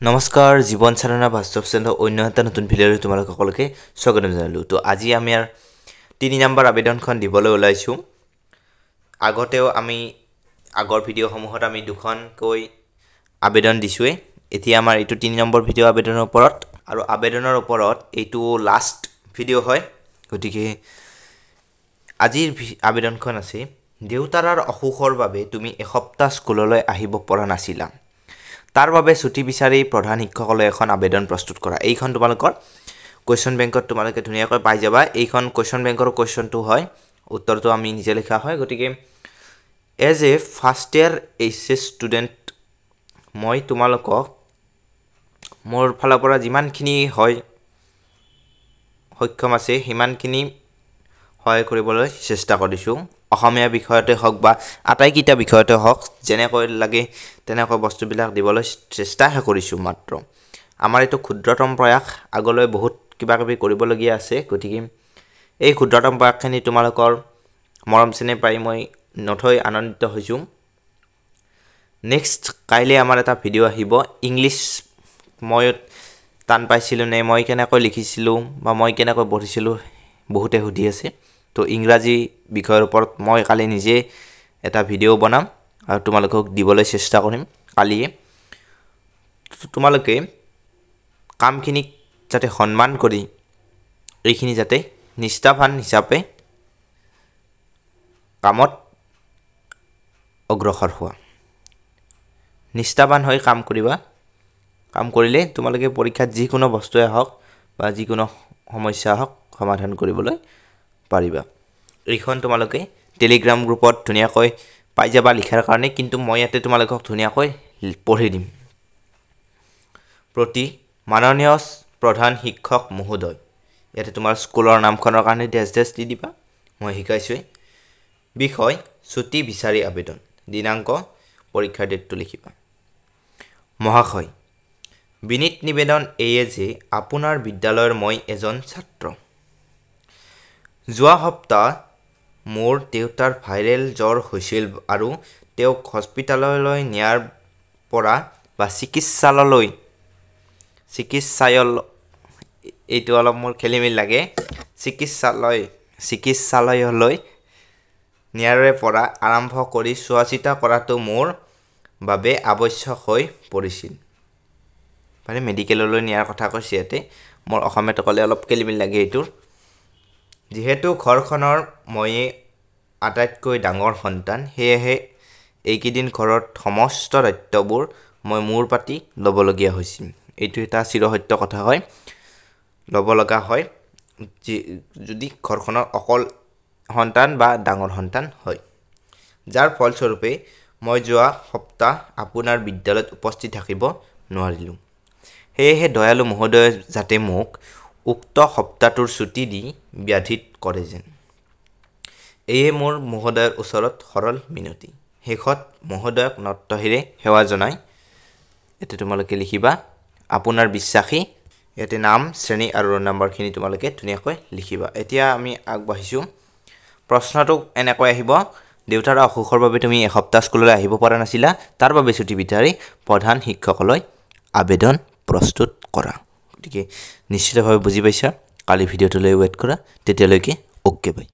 নমস্কাৰ জীৱন চালনা বাস্তৱ চেনেলৰ অন্য এটা নতুন ভিডিঅ'লৈ তোমালোক সকলোকে স্বাগতম জনালোঁ। তো আজি আমি 3 নম্বৰ আবেদনখন দিবলৈ ওলাইছোঁ। আগতেও আমি আগৰ ভিডিঅ'সমূহত আমি দুখনকৈ আবেদন দিছোঁৱেই। এতিয়া আমাৰ এইটো 3 নম্বৰ ভিডিঅ' আবেদনৰ ওপৰত আৰু আবেদনৰ ওপৰত এইটো লাষ্ট ভিডিঅ' হয়। গতিকে আজিৰ আবেদনখন আছে দেউতাৰ অসুখৰ বাবে তুমি এসপ্তাহ স্কুললৈ আহিব পৰা নাছিলা। তাৰ বাবে ছুটি বিচাৰি প্ৰধান শিক্ষকলৈ এখন আবেদন প্ৰস্তুত কৰা। এইখন তোমালোকৰ কুৱেশ্যন বেংকত তোমালোকে ধুনীয়াকৈ পাই যাবা। এইখন কুৱেশ্যন বেংকৰ কুৱেশ্যনটো হয়, উত্তৰটো আমি নিজে লিখা হয়। গতিকে as a first year HS student মই তোমালোকক মোৰ ফালৰ পৰা যিমানখিনি হয় সক্ষম আছে সিমানখিনি সহায় কৰিবলৈ চেষ্টা কৰিছোঁ। অসমীয়া বিষয়তে হওক বা আটাইকেইটা বিষয়তে হওক যেনেকৈ লাগে তেনেকৈ বস্তুবিলাক দিবলৈ চেষ্টাহে কৰিছোঁ মাত্ৰ। আমাৰ এইটো ক্ষুদ্ৰতম প্ৰয়াস, আগলৈ বহুত কিবাকিবি কৰিবলগীয়া আছে। গতিকে এই ক্ষুদ্ৰতম প্ৰয়াসখিনি তোমালোকৰ মৰম চেনেহ পাই মই নথৈ আনন্দিত হৈছোঁ। নেক্সট কাইলৈ আমাৰ এটা ভিডিঅ' আহিব ইংলিছ। মই টান পাইছিলোঁ নে, মই কেনেকৈ লিখিছিলোঁ বা মই কেনেকৈ পঢ়িছিলোঁ বহুতে সুধি আছে। তো ইংৰাজী বিষয়ৰ ওপৰত মই কালি নিজে এটা ভিডিঅ' বনাম আৰু তোমালোকক দিবলৈ চেষ্টা কৰিম কালিয়ে। তোমালোকে কামখিনিক যাতে সন্মান কৰি এইখিনি যাতে নিষ্ঠাৱান হিচাপে কামত অগ্ৰসৰ হোৱা, নিষ্ঠাৱান হৈ কাম কৰিবা। কাম কৰিলে তোমালোকে পৰীক্ষাত যিকোনো বস্তুৱে হওক বা যিকোনো সমস্যা হওক সমাধান কৰিবলৈ পাৰিবা। এইখন তোমালোকে টেলিগ্ৰাম গ্ৰুপত ধুনীয়াকৈ পাই যাবা লিখাৰ কাৰণে, কিন্তু মই ইয়াতে তোমালোকক ধুনীয়াকৈ পঢ়ি দিম। প্ৰতি মাননীয় প্ৰধান শিক্ষক মহোদয়, ইয়াতে তোমাৰ স্কুলৰ নামখনৰ কাৰণে ডেছ দি দিবা, মই শিকাইছোঁৱেই। বিষয় ছুটি বিচাৰি আবেদন, দিনাংক পৰীক্ষাৰ ডেটটো লিখিবা। মহাশয়, বিনীত নিবেদন এয়ে যে আপোনাৰ বিদ্যালয়ৰ মই এজন ছাত্ৰ। যোৱা সপ্তাহ মোৰ দেউতাৰ ভাইৰেল জ্বৰ হৈছিল আৰু তেওঁক হস্পিটাললৈ নিয়াৰ পৰা বা চিকিৎসালয়লৈ এইটো অলপ মোৰ খেলিমেলি লাগে, চিকিৎসালয়লৈ নিয়াৰে পৰা আৰম্ভ কৰি চোৱা চিতা কৰাটো মোৰ বাবে আৱশ্যক হৈ পৰিছিল। মানে মেডিকেললৈ নিয়াৰ কথা কৈছে ইয়াতে, মোৰ অসমীয়াত ক'লে অলপ খেলিমেলি লাগে এইটোৰ। যিহেতু ঘৰখনৰ ময়ে আটাইতকৈ ডাঙৰ সন্তান, সেয়েহে এইকেইদিন ঘৰত সমস্ত দায়িত্ববোৰ মই মূৰ পাতি ল'বলগীয়া হৈছিল। এইটো এটা চিৰসত্য কথা হয়, ল'ব লগা হয় যদি ঘৰখনৰ অকল সন্তান বা ডাঙৰ সন্তান হয়। যাৰ ফলস্বৰূপে মই যোৱা সপ্তাহ আপোনাৰ বিদ্যালয়ত উপস্থিত থাকিব নোৱাৰিলোঁ। সেয়েহে দয়ালু মহোদয়ে যাতে মোক উক্ত সপ্তাহটোৰ ছুটি দি ব্যাধিত কৰে যেন, এয়ে মোৰ মহোদয়ৰ ওচৰত সৰল মিনতি। শেষত মহোদয়ক নতশিৰে সেৱা জনাই ইয়াতে তোমালোকে লিখিবা আপোনাৰ বিশ্বাসী। ইয়াতে নাম, শ্ৰেণী আৰু ৰোল নম্বৰখিনি তোমালোকে ধুনীয়াকৈ লিখিবা। এতিয়া আমি আগবাঢ়িছোঁ। প্ৰশ্নটো এনেকৈ আহিব, দেউতাৰ অসুখৰ বাবে তুমি এসপ্তাহ স্কুললৈ আহিব পৰা নাছিলা, তাৰ বাবে ছুটি বিচাৰি প্ৰধান শিক্ষকলৈ আবেদন প্ৰস্তুত কৰা। গতিকে নিশ্চিতভাৱে বুজি পাইছা। কালি ভিডিঅ'টোলৈ ৱেইট কৰা, তেতিয়ালৈকে অ'কে বাই।